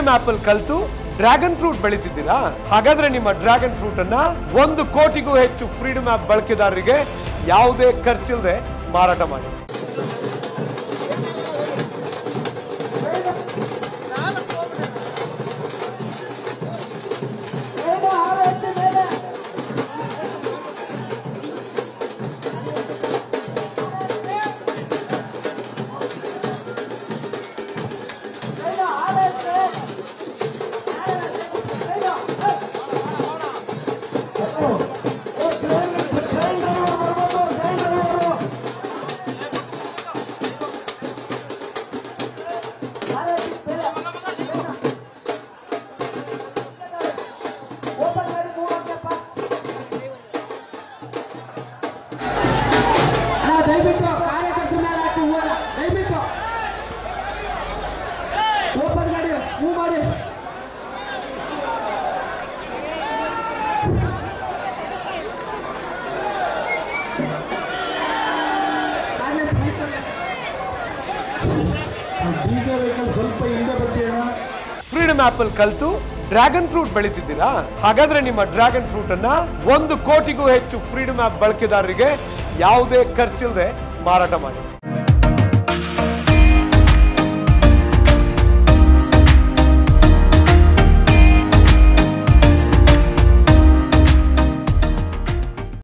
Freedom app ಅಲ್ಲಿ ಕಲಿತು dragon fruit ಬೆಳೀತಿದ್ದೀರಾ? ಹಾಗಾದ್ರೆ ನಿಮ್ಮ ಡ್ರ್ಯಾಗನ್ ಫ್ರೂಟ್ ಅನ್ನ 1 ಕೋಟಿಗೂ ಹೆಚ್ಚು ಫ್ರೀಡಮ್ ಆಪ್ ಬಳಕೆದಾರರಿಗೆ ಯಾವುದೇ ಖರ್ಚಿಲ್ಲದೆ ಮಾರಾಟ ಮಾಡಿ. ಫ್ರೀಡಮ್ ಆಪ್ ಅಲ್ಲಿ ಕಲಿತು ಡ್ರ್ಯಾಗನ್ ಫ್ರೂಟ್ ಬೆಳೀತಿದ್ದೀರಾ? ಹಾಗಾದ್ರೆ ನಿಮ್ಮ ಡ್ರ್ಯಾಗನ್ ಫ್ರೂಟ್ ಅನ್ನ 1 ಕೋಟಿಗೂ ಹೆಚ್ಚು ಫ್ರೀಡಮ್ ಆಪ್ ಬಳಕೆದಾರರಿಗೆ ಯಾವುದೇ ಖರ್ಚಿಲ್ಲದೆ ಮಾರಾಟ ಮಾಡಿ.